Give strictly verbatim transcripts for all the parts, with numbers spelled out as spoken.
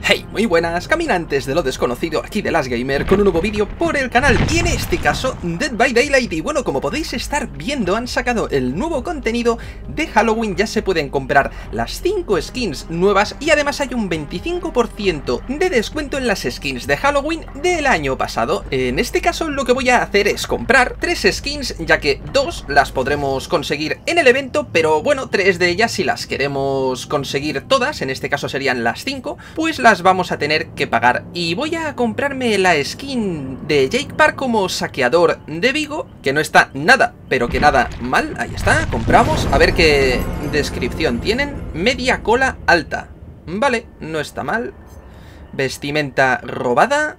Hey, muy buenas, caminantes de lo desconocido, aquí de Last Gamer, con un nuevo vídeo por el canal, y en este caso, Dead by Daylight. Y bueno, como podéis estar viendo, han sacado el nuevo contenido de Halloween. Ya se pueden comprar las cinco skins nuevas y además hay un veinticinco por ciento de descuento en las skins de Halloween del año pasado. En este caso, lo que voy a hacer es comprar tres skins, ya que dos las podremos conseguir en el evento, pero bueno, tres de ellas, si las queremos conseguir todas, en este caso serían las cinco, pues las vamos a tener que pagar. Y voy a comprarme la skin de Jake Park como saqueador de Vigo, que no está nada, pero que nada mal. Ahí está, compramos, a ver qué descripción tienen. Media cola alta, vale, no está mal. Vestimenta robada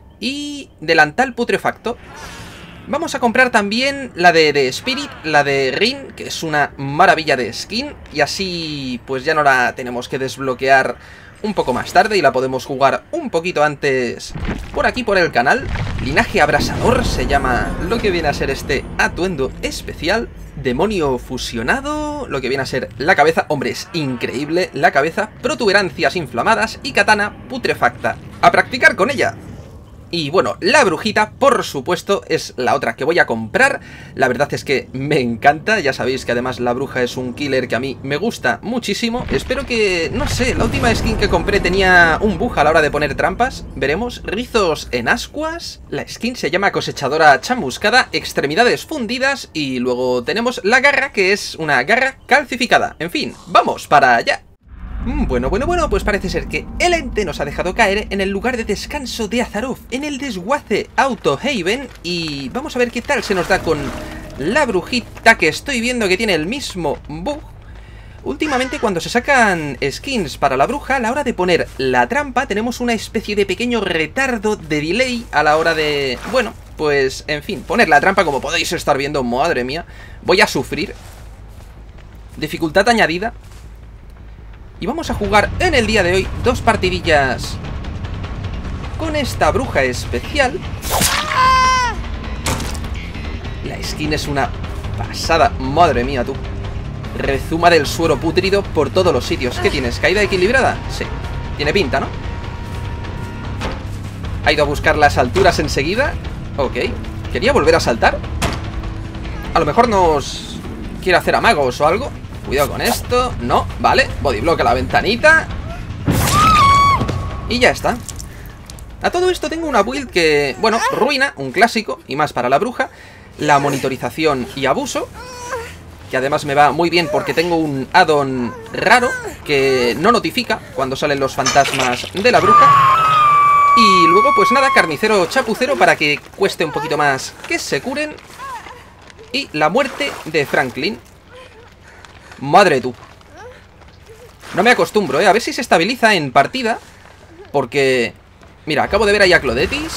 y delantal putrefacto. Vamos a comprar también la de, de Spirit, la de Rin, que es una maravilla de skin, y así pues ya no la tenemos que desbloquear un poco más tarde y la podemos jugar un poquito antes por aquí por el canal. Linaje abrasador se llama lo que viene a ser este atuendo especial. Demonio fusionado, lo que viene a ser la cabeza. Hombre, es increíble la cabeza. Protuberancias inflamadas y katana putrefacta. A practicar con ella. Y bueno, la brujita, por supuesto, es la otra que voy a comprar. La verdad es que me encanta. Ya sabéis que además la bruja es un killer que a mí me gusta muchísimo. Espero que, no sé, la última skin que compré tenía un bug a la hora de poner trampas. Veremos. Rizos en ascuas. La skin se llama cosechadora chamuscada. Extremidades fundidas. Y luego tenemos la garra, que es una garra calcificada. En fin, vamos para allá. Bueno, bueno, bueno, pues parece ser que el ente nos ha dejado caer en el lugar de descanso de Azaroth, en el desguace Autohaven, y vamos a ver qué tal se nos da con la brujita, que estoy viendo que tiene el mismo bug. Últimamente, cuando se sacan skins para la bruja, a la hora de poner la trampa tenemos una especie de pequeño retardo de delay a la hora de... bueno, pues, en fin, poner la trampa, como podéis estar viendo, madre mía, voy a sufrir. Dificultad añadida. Y vamos a jugar en el día de hoy dos partidillas con esta bruja especial. La skin es una pasada, madre mía tú. Rezuma del suero pútrido por todos los sitios. ¿Qué tienes? ¿Caída equilibrada? Sí, tiene pinta, ¿no? Ha ido a buscar las alturas enseguida. Ok, ¿quería volver a saltar? A lo mejor nos quiere hacer amagos o algo. Cuidado con esto, no, vale, bodyblock a la ventanita. Y ya está. A todo esto tengo una build que, bueno, ruina, un clásico, y más para la bruja. La monitorización y abuso, que además me va muy bien porque tengo un add-on raro que no notifica cuando salen los fantasmas de la bruja. Y luego, pues nada, carnicero chapucero para que cueste un poquito más que se curen. Y la muerte de Franklin. Madre tú. No me acostumbro, ¿eh? A ver si se estabiliza en partida. Porque... mira, acabo de ver ahí a Clodetis.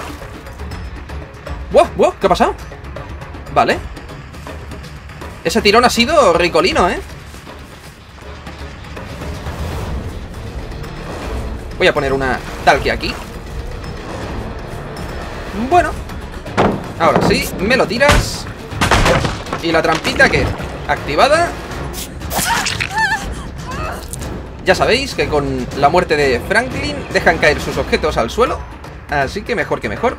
¡Wow! ¡Wow! ¿Qué ha pasado? Vale. Ese tirón ha sido ricolino, ¿eh? Voy a poner una talque aquí. Bueno. Ahora sí, me lo tiras. ¿Y la trampita qué? Activada. Ya sabéis que con la muerte de Franklin dejan caer sus objetos al suelo, así que mejor que mejor.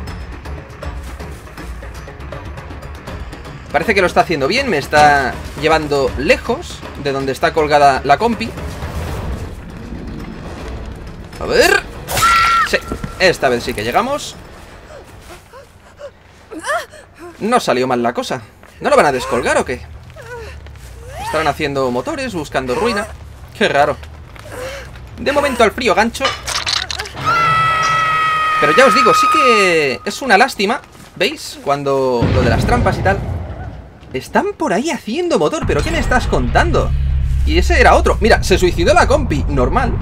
Parece que lo está haciendo bien, me está llevando lejos de donde está colgada la compi. A ver... sí, esta vez sí que llegamos. No salió mal la cosa. ¿No lo van a descolgar o qué? Estarán haciendo motores, buscando ruina. Qué raro. De momento al frío gancho. Pero ya os digo, sí que es una lástima. ¿Veis? Cuando lo de las trampas y tal. Están por ahí haciendo motor. ¿Pero qué me estás contando? Y ese era otro. Mira, se suicidó la compi. Normal.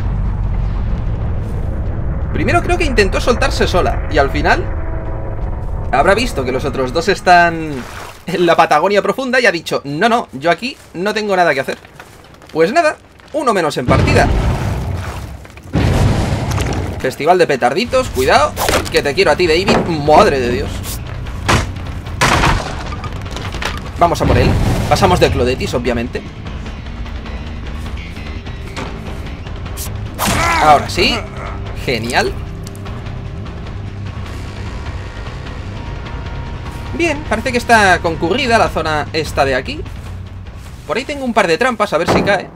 Primero creo que intentó soltarse sola. Y al final habrá visto que los otros dos están en la Patagonia profunda y ha dicho, no, no, yo aquí no tengo nada que hacer. Pues nada, uno menos en partida. Festival de petarditos, cuidado, que te quiero a ti, David. Madre de Dios. Vamos a por él. Pasamos de Clodetis, obviamente. Ahora sí. Genial. Bien, parece que está concurrida la zona esta de aquí. Por ahí tengo un par de trampas, a ver si cae.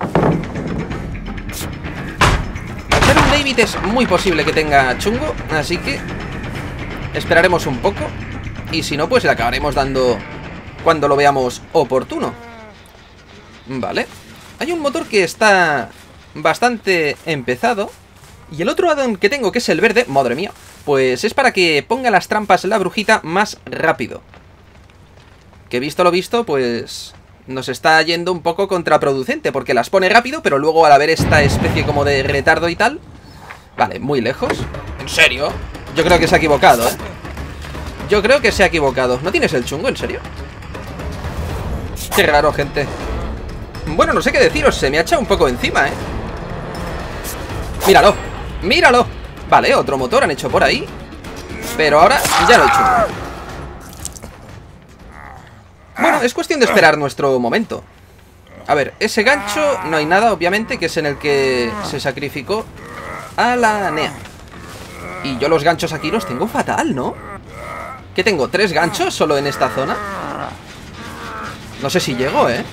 Al ser un David es muy posible que tenga chungo, así que esperaremos un poco. Y si no, pues le acabaremos dando cuando lo veamos oportuno. Vale. Hay un motor que está bastante empezado. Y el otro addon que tengo, que es el verde, madre mía, pues es para que ponga las trampas la brujita más rápido. Que visto lo visto, pues nos está yendo un poco contraproducente, porque las pone rápido, pero luego al haber esta especie como de retardo y tal... Vale, muy lejos. ¿En serio? Yo creo que se ha equivocado, ¿eh? Yo creo que se ha equivocado. ¿No tienes el chungo, en serio? Qué raro, gente. Bueno, no sé qué deciros, se me ha echado un poco encima, ¿eh? Míralo, míralo. Vale, otro motor han hecho por ahí. Pero ahora ya lo he hecho. Bueno, es cuestión de esperar nuestro momento. A ver, ese gancho no hay nada, obviamente, que es en el que se sacrificó a la Nea. Y yo los ganchos aquí los tengo fatal, ¿no? ¿Qué tengo? ¿Tres ganchos solo en esta zona? No sé si llego, ¿eh?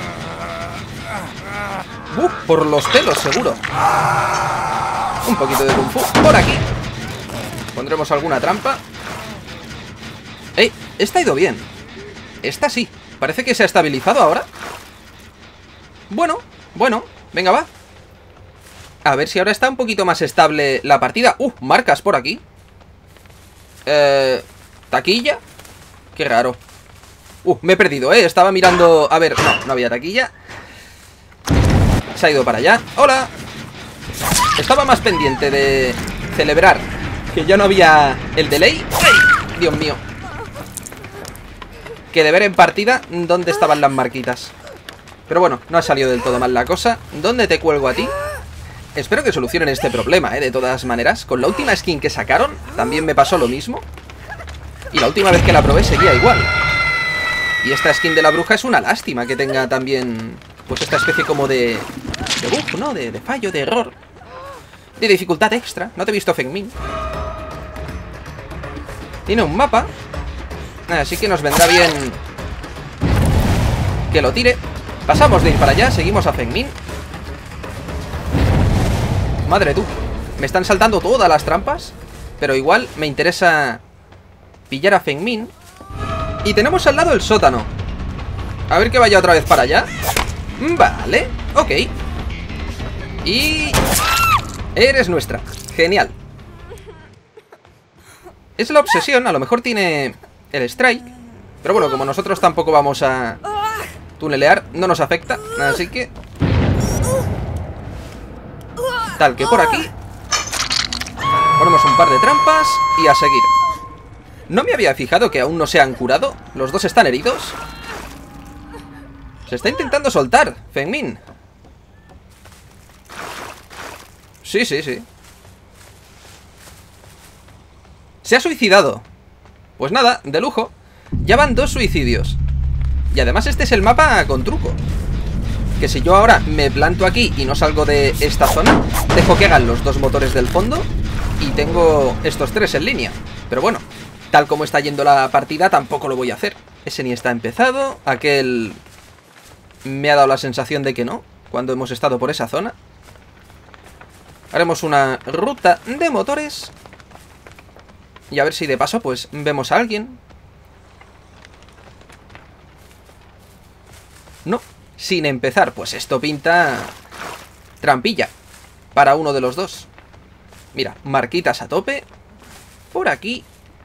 Uh, por los pelos, seguro. Un poquito de kung fu por aquí. Pondremos alguna trampa. ¡Ey! Esta ha ido bien. Esta sí. Parece que se ha estabilizado ahora. Bueno, bueno. Venga, va. A ver si ahora está un poquito más estable la partida. ¡Uh! Marcas por aquí. Eh... ¿Taquilla? Qué raro. Uh, me he perdido, ¿eh? Estaba mirando... A ver, no, no había taquilla. Se ha ido para allá. ¡Hola! Estaba más pendiente de celebrar que ya no había el delay. ¡Ay! Dios mío. Que de ver en partida dónde estaban las marquitas. Pero bueno, no ha salido del todo mal la cosa. ¿Dónde te cuelgo a ti? Espero que solucionen este problema, ¿eh? De todas maneras. Con la última skin que sacaron también me pasó lo mismo. Y la última vez que la probé seguía igual. Y esta skin de la bruja es una lástima que tenga también... Pues esta especie como de... De bug, ¿no? De, de fallo, de error. De dificultad extra. No te he visto, Feng-Min. Tiene un mapa. Así que nos vendrá bien que lo tire. Pasamos de ir para allá, seguimos a Feng-Min. Madre tú. Me están saltando todas las trampas. Pero igual me interesa pillar a Feng-Min. Y tenemos al lado el sótano. A ver que vaya otra vez para allá. Vale, ok. Y... eres nuestra. Genial. Es la obsesión, a lo mejor tiene el strike. Pero bueno, como nosotros tampoco vamos a tunelear, no nos afecta. Así que... tal que por aquí ponemos un par de trampas y a seguir. No me había fijado que aún no se han curado. Los dos están heridos. Se está intentando soltar, Feng-Min. Sí, sí, sí. Se ha suicidado. Pues nada, de lujo. Ya van dos suicidios. Y además este es el mapa con truco. Que si yo ahora me planto aquí y no salgo de esta zona, dejo que hagan los dos motores del fondo y tengo estos tres en línea. Pero bueno, tal como está yendo la partida, tampoco lo voy a hacer. Ese ni está empezado. Aquel me ha dado la sensación de que no, cuando hemos estado por esa zona. Haremos una ruta de motores. Y a ver si de paso pues vemos a alguien. No, sin empezar. Pues esto pinta trampilla para uno de los dos. Mira, marquitas a tope. Por aquí.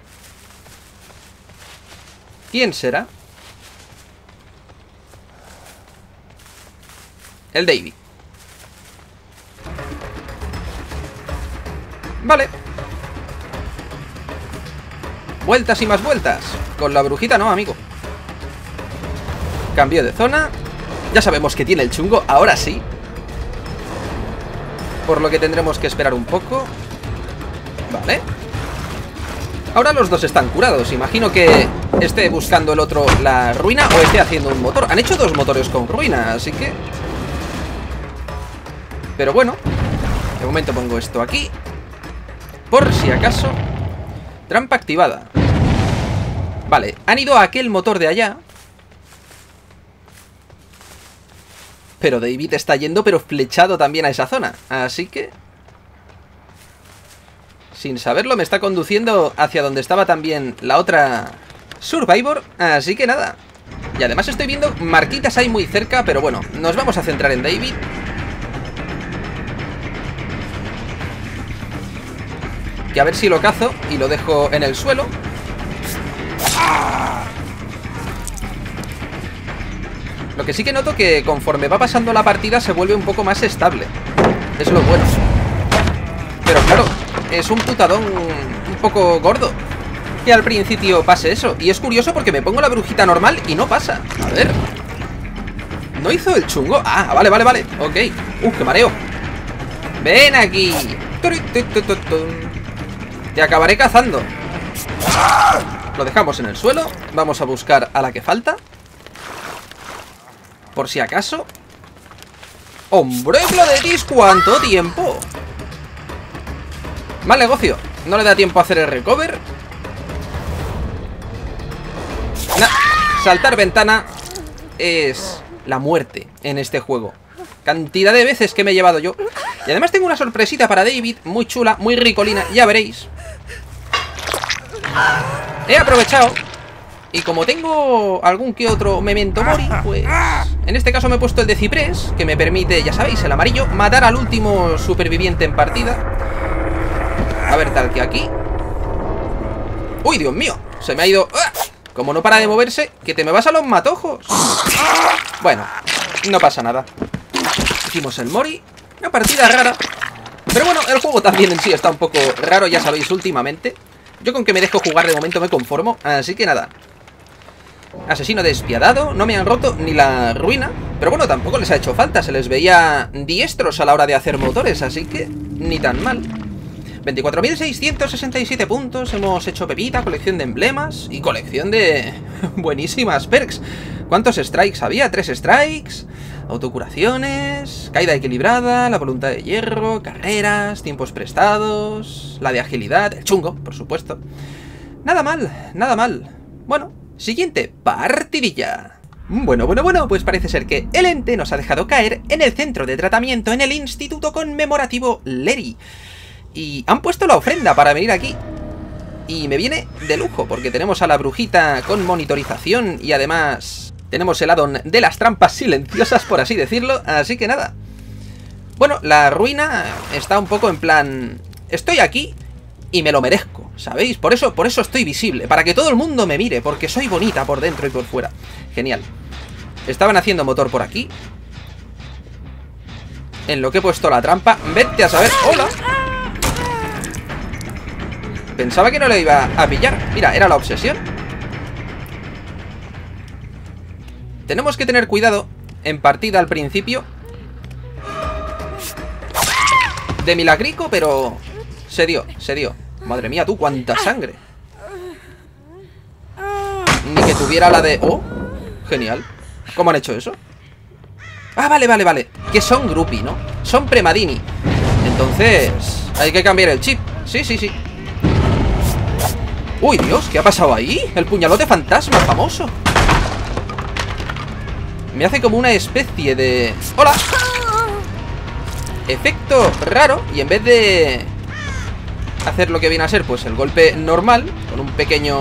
¿Quién será? El David. Vale. Vueltas y más vueltas. Con la brujita no, amigo. Cambio de zona. Ya sabemos que tiene el chungo, ahora sí. Por lo que tendremos que esperar un poco. Vale. Ahora los dos están curados. Imagino que esté buscando el otro la ruina o esté haciendo un motor. Han hecho dos motores con ruina, así que... Pero bueno, De momento pongo esto aquí, por si acaso. Trampa activada. Vale, han ido a aquel motor de allá. Pero David está yendo, pero flechado también a esa zona. Así que... sin saberlo me está conduciendo hacia donde estaba también la otra Survivor. Así que nada. Y además estoy viendo marquitas ahí muy cerca, pero bueno, nos vamos a centrar en David. Que a ver si lo cazo y lo dejo en el suelo. Lo que sí que noto que conforme va pasando la partida se vuelve un poco más estable. Es lo bueno. Pero claro, es un putadón un poco gordo que al principio pase eso. Y es curioso porque me pongo la brujita normal y no pasa. A ver. ¿No hizo el chungo? Ah, vale, vale, vale. Ok. Uh, qué mareo. Ven aquí. Te acabaré cazando. Lo dejamos en el suelo. Vamos a buscar a la que falta, por si acaso. ¡Hombre, Claudette! ¿Cuánto tiempo? Mal negocio. No le da tiempo a hacer el recover. Nah, saltar ventana es la muerte en este juego. Cantidad de veces que me he llevado yo. Y además tengo una sorpresita para David, muy chula, muy ricolina, ya veréis. He aprovechado. Y como tengo algún que otro memento mori, pues en este caso me he puesto el de ciprés, que me permite, ya sabéis, el amarillo, matar al último superviviente en partida. A ver, tal que aquí. ¡Uy, Dios mío! Se me ha ido... ¡Ah! Como no para de moverse, que te me vas a los matojos. Bueno, no pasa nada. Hicimos el mori. Una partida rara. Pero bueno, el juego también en sí está un poco raro, ya sabéis, últimamente. Yo con que me dejo jugar de momento me conformo. Así que nada. Asesino despiadado. No me han roto ni la ruina. Pero bueno, tampoco les ha hecho falta. Se les veía diestros a la hora de hacer motores. Así que ni tan mal. veinticuatro mil seiscientos sesenta y siete puntos. Hemos hecho pepita, colección de emblemas y colección de buenísimas perks. ¿Cuántos strikes había? Tres strikes. Autocuraciones, caída equilibrada, la voluntad de hierro, carreras, tiempos prestados, la de agilidad, el chungo, por supuesto. Nada mal, nada mal. Bueno, siguiente partidilla. Bueno, bueno, bueno, pues parece ser que el ente nos ha dejado caer en el centro de tratamiento en el Instituto Conmemorativo Lery. Y han puesto la ofrenda para venir aquí. Y me viene de lujo, porque tenemos a la brujita con monitorización y además... tenemos el addon de las trampas silenciosas, por así decirlo. Así que nada. Bueno, la ruina está un poco en plan... estoy aquí y me lo merezco, ¿sabéis? Por eso, por eso estoy visible, para que todo el mundo me mire, porque soy bonita por dentro y por fuera. Genial. Estaban haciendo motor por aquí. En lo que he puesto la trampa. Vete a saber... ¡Hola! Pensaba que no le iba a pillar. Mira, era la obsesión. Tenemos que tener cuidado en partida al principio. De milagrico, pero se dio, se dio. Madre mía, tú, cuánta sangre. Ni que tuviera la de... ¡Oh! Genial. ¿Cómo han hecho eso? Ah, vale, vale, vale. Que son groupie, ¿no? Son premadini. Entonces hay que cambiar el chip. Sí, sí, sí. Uy, Dios, ¿qué ha pasado ahí? El puñalote fantasma famoso. Me hace como una especie de... ¡Hola! Efecto raro. Y en vez de hacer lo que viene a ser, pues el golpe normal, con un pequeño...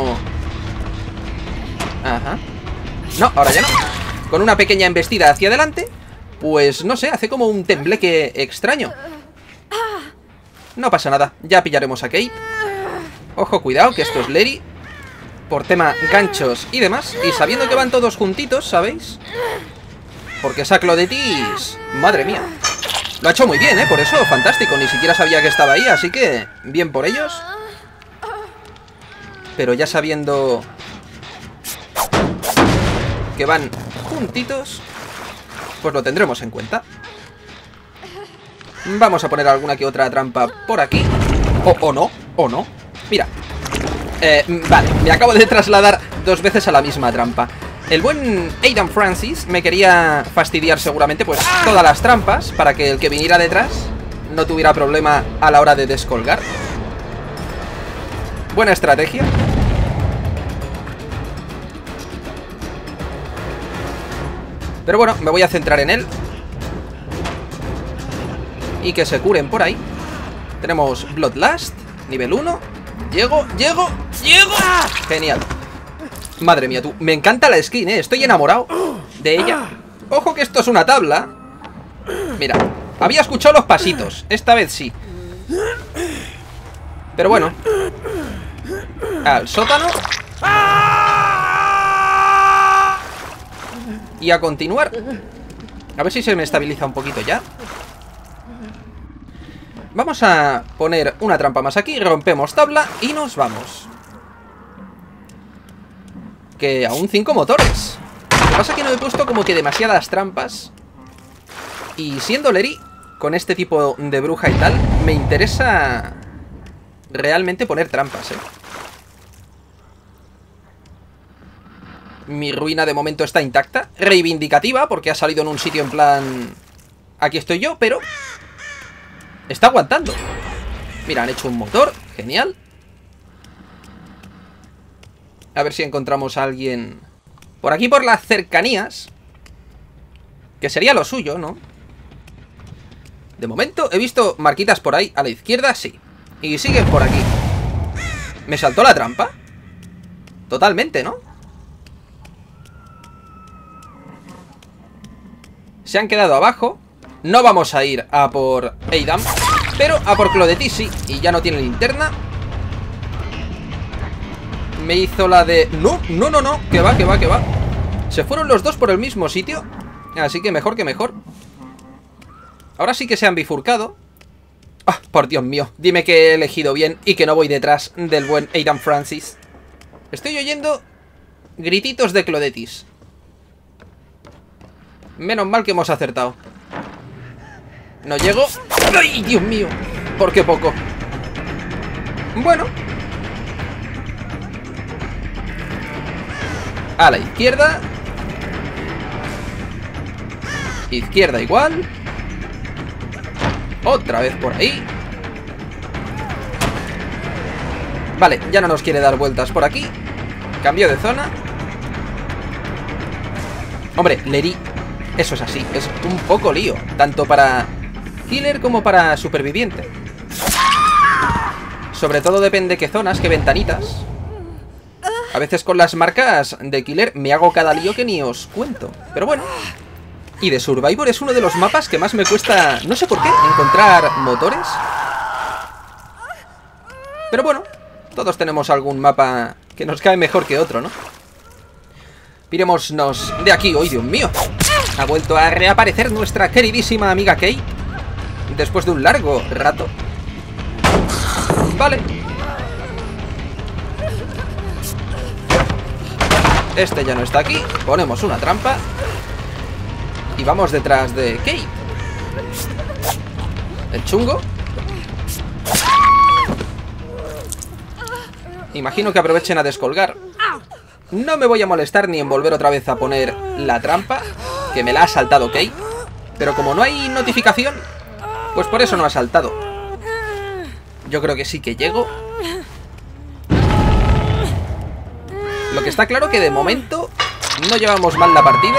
Ajá. No, ahora ya no. Con una pequeña embestida hacia adelante, pues no sé, hace como un tembleque extraño. No pasa nada, ya pillaremos a Kate. Ojo, cuidado, que esto es Lery. Por tema ganchos y demás. Y sabiendo que van todos juntitos, ¿sabéis? Porque esa Claudetis... Madre mía. Lo ha hecho muy bien, ¿eh? Por eso, fantástico. Ni siquiera sabía que estaba ahí, así que... bien por ellos. Pero ya sabiendo... que van juntitos, pues lo tendremos en cuenta. Vamos a poner alguna que otra trampa por aquí. O, o no, o no. Mira. Eh, vale, me acabo de trasladar dos veces a la misma trampa. El buen Aidan Francis me quería fastidiar seguramente pues todas las trampas para que el que viniera detrás no tuviera problema a la hora de descolgar. Buena estrategia. Pero bueno, me voy a centrar en él. Y que se curen por ahí. Tenemos Bloodlust, nivel uno. Llego, llego, llego. Genial. Madre mía, tú. Me encanta la skin, eh. Estoy enamorado de ella. Ojo que esto es una tabla. Mira, había escuchado los pasitos. Esta vez sí. Pero bueno. Al sótano. Y a continuar. A ver si se me estabiliza un poquito ya. Vamos a poner una trampa más aquí. Rompemos tabla y nos vamos. Que aún cinco motores. Lo que pasa es que no he puesto como que demasiadas trampas. Y siendo Lery, con este tipo de bruja y tal, me interesa realmente poner trampas, eh. Mi ruina de momento está intacta. Reivindicativa, porque ha salido en un sitio en plan... Aquí estoy yo, pero... está aguantando. Mira, han hecho un motor. Genial. A ver si encontramos a alguien por aquí, por las cercanías. Que sería lo suyo, ¿no? De momento he visto marquitas por ahí. A la izquierda, sí. Y siguen por aquí. ¿Me saltó la trampa? Totalmente, ¿no? Se han quedado abajo. No vamos a ir a por Adam, pero a por Clodetis sí. Y ya no tiene linterna. Me hizo la de... No, no, no, no. Que va, que va, que va. Se fueron los dos por el mismo sitio. Así que mejor que mejor. Ahora sí que se han bifurcado. Ah, por Dios mío. Dime que he elegido bien y que no voy detrás del buen Adam Francis. Estoy oyendo grititos de Clodetis. Menos mal que hemos acertado. No llego. ¡Ay, Dios mío! ¿Por qué poco? Bueno. A la izquierda. Izquierda igual. Otra vez por ahí. Vale, ya no nos quiere dar vueltas por aquí. Cambio de zona. Hombre, Lery, eso es así, es un poco lío. Tanto para killer como para superviviente. Sobre todo depende qué zonas, qué ventanitas. A veces con las marcas de killer me hago cada lío que ni os cuento. Pero bueno. Y de Survivor es uno de los mapas que más me cuesta, no sé por qué, encontrar motores. Pero bueno, todos tenemos algún mapa que nos cae mejor que otro, ¿no? Pirémonos de aquí. ¡Ay, Dios mío! Ha vuelto a reaparecer nuestra queridísima amiga Kay. Después de un largo rato. Vale. Este ya no está aquí. Ponemos una trampa. Y vamos detrás de Kate. El chungo. Imagino que aprovechen a descolgar. No me voy a molestar ni en volver otra vez a poner la trampa, que me la ha saltado Kate. Pero como no hay notificación, pues por eso no ha saltado. Yo creo que sí que llego. Lo que está claro que de momento no llevamos mal la partida.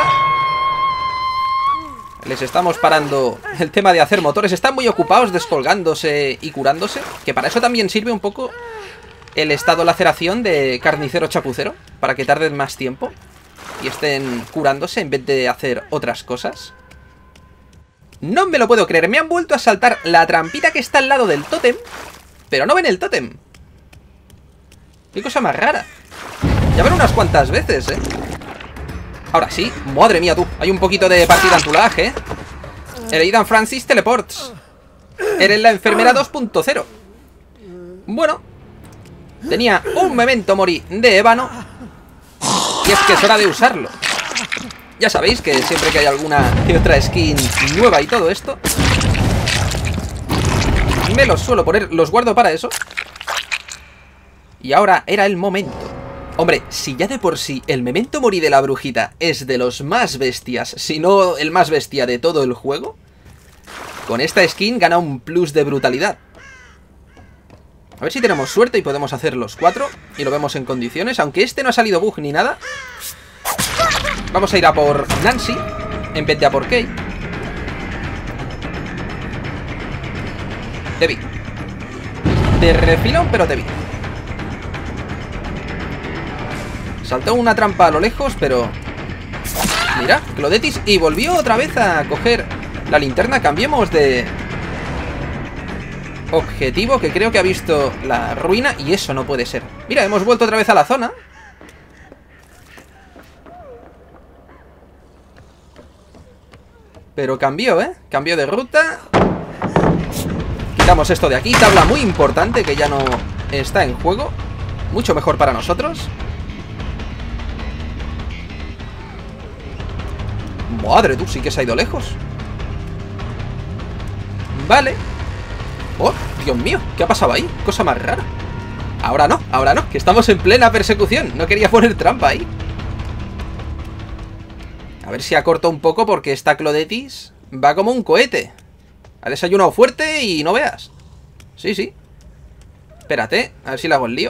Les estamos parando el tema de hacer motores. Están muy ocupados descolgándose y curándose. Que para eso también sirve un poco el estado laceración de carnicero chapucero. Para que tarden más tiempo y estén curándose en vez de hacer otras cosas. No me lo puedo creer. Me han vuelto a saltar la trampita que está al lado del tótem. Pero no ven el tótem. Qué cosa más rara. Ya ven unas cuantas veces, eh. Ahora sí, madre mía tú. Hay un poquito de partida en tu lag, eh. El Adam Francis Teleports. Eres la enfermera dos punto cero. Bueno, tenía un memento mori de ébano. Y es que es hora de usarlo. Ya sabéis que siempre que hay alguna que otra skin nueva y todo esto, me los suelo poner, los guardo para eso. Y ahora era el momento. Hombre, si ya de por sí el memento mori de la brujita es de los más bestias, si no el más bestia de todo el juego, Con esta skin gana un plus de brutalidad. A ver si tenemos suerte y podemos hacer los cuatro y lo vemos en condiciones. Aunque este no ha salido bug ni nada. Vamos a ir a por Nancy en vez de a por Kate. Te vi. De refilón, pero te vi. Saltó una trampa a lo lejos, pero... Mira, Clodetis. Y volvió otra vez a coger la linterna. Cambiemos de... objetivo, que creo que ha visto la ruina. Y eso no puede ser. Mira, hemos vuelto otra vez a la zona. Pero cambió, ¿eh? Cambió de ruta. Quitamos esto de aquí. Tabla muy importante que ya no está en juego. Mucho mejor para nosotros. Madre, tú sí que se ha ido lejos. Vale. Oh, Dios mío, ¿qué ha pasado ahí? Cosa más rara. Ahora no, ahora no, que estamos en plena persecución. No quería poner trampa ahí. A ver si acorto un poco porque esta Clodetis va como un cohete. Ha desayunado fuerte y no veas. Sí, sí. Espérate, a ver si le hago el lío.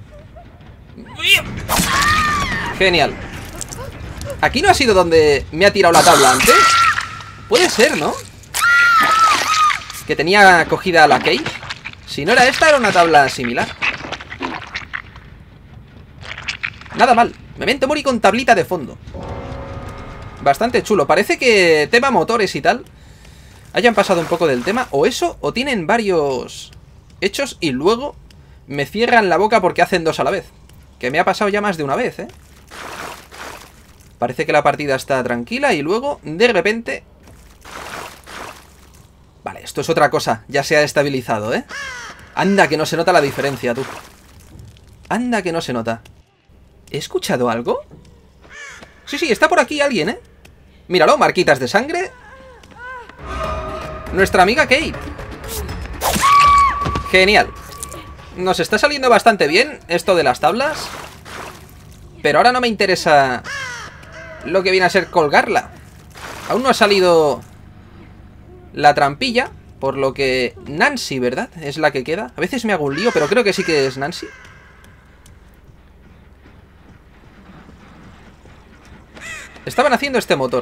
Genial. ¿Aquí no ha sido donde me ha tirado la tabla antes? Puede ser, ¿no? Que tenía cogida la Kate. Si no era esta, era una tabla similar. Nada mal. Memento Mori con tablita de fondo. Bastante chulo. Parece que tema motores y tal hayan pasado un poco del tema. O eso, o tienen varios hechos y luego me cierran la boca porque hacen dos a la vez. Que me ha pasado ya más de una vez, ¿eh? Parece que la partida está tranquila y luego, de repente... Vale, esto es otra cosa. Ya se ha estabilizado, ¿eh? Anda que no se nota la diferencia, tú. Anda que no se nota. ¿He escuchado algo? Sí, sí, está por aquí alguien, ¿eh? Míralo, marquitas de sangre. Nuestra amiga Kate. Genial. Nos está saliendo bastante bien esto de las tablas. Pero ahora no me interesa lo que viene a ser colgarla. Aún no ha salido la trampilla, por lo que Nancy, ¿verdad? Es la que queda. A veces me hago un lío, pero creo que sí que es Nancy. Estaban haciendo este motor.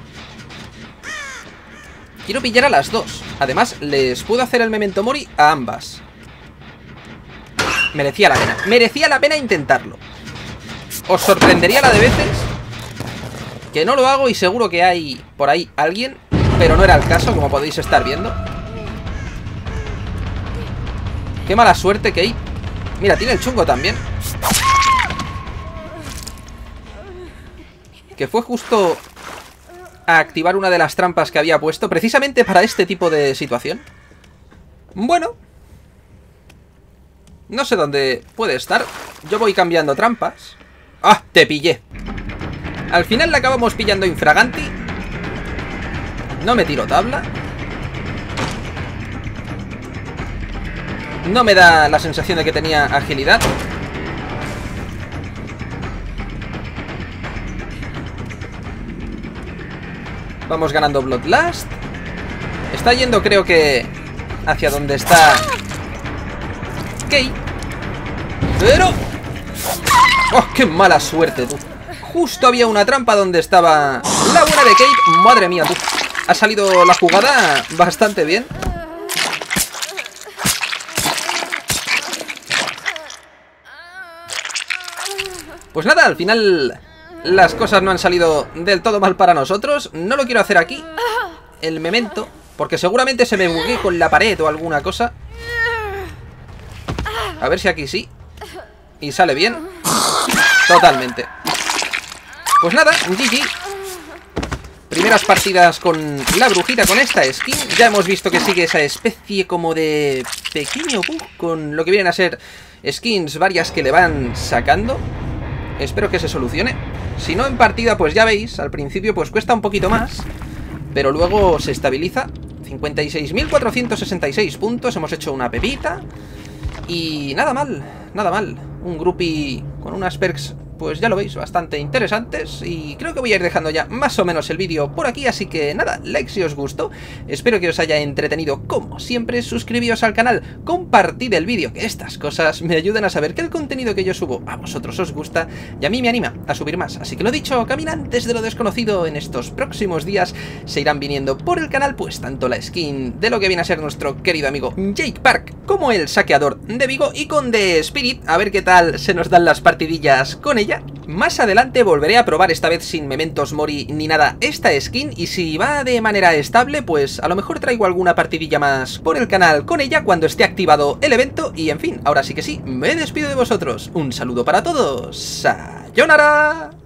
Quiero pillar a las dos. Además, les puedo hacer el Memento Mori a ambas. Merecía la pena. Merecía la pena intentarlo. Os sorprendería la de veces que no lo hago y seguro que hay por ahí alguien, pero no era el caso, como podéis estar viendo. Qué mala suerte, Kate. Mira, tiene el chungo también. Que fue justo a activar una de las trampas que había puesto, precisamente para este tipo de situación. Bueno, no sé dónde puede estar. Yo voy cambiando trampas. ¡Ah! Te pillé. Al final la acabamos pillando infraganti. No me tiro tabla. No me da la sensación de que tenía agilidad. Vamos ganando Bloodlust. Está yendo, creo que, hacia donde está Kate. Pero... ¡oh, qué mala suerte, tú! Justo había una trampa donde estaba la buena de Kate. Madre mía, tú. Ha salido la jugada bastante bien. Pues nada, al final las cosas no han salido del todo mal para nosotros. No lo quiero hacer aquí, el memento, porque seguramente se me buguee con la pared o alguna cosa. A ver si aquí sí. Y sale bien. Totalmente. Pues nada, G G. Primeras partidas con la brujita, con esta skin. Ya hemos visto que sigue esa especie como de pequeño bug con lo que vienen a ser skins varias que le van sacando. Espero que se solucione. Si no, en partida, pues ya veis, al principio pues cuesta un poquito más, pero luego se estabiliza. cincuenta y seis mil cuatrocientos sesenta y seis puntos, hemos hecho una pepita. Y nada mal, nada mal. Un groupie con unas perks pues ya lo veis, bastante interesantes. Y creo que voy a ir dejando ya más o menos el vídeo por aquí, así que nada, like si os gustó. Espero que os haya entretenido como siempre. Suscribíos al canal, compartid el vídeo, que estas cosas me ayudan a saber que el contenido que yo subo a vosotros os gusta y a mí me anima a subir más. Así que lo dicho, caminantes de lo desconocido, en estos próximos días se irán viniendo por el canal pues tanto la skin de lo que viene a ser nuestro querido amigo Jake Park como el saqueador de Vigo, y con The Spirit, a ver qué tal se nos dan las partidillas con ella. Más adelante volveré a probar, esta vez sin Mementos Mori ni nada, esta skin, y si va de manera estable pues a lo mejor traigo alguna partidilla más por el canal con ella cuando esté activado el evento. Y en fin, ahora sí que sí, me despido de vosotros, un saludo para todos, ¡sayonara!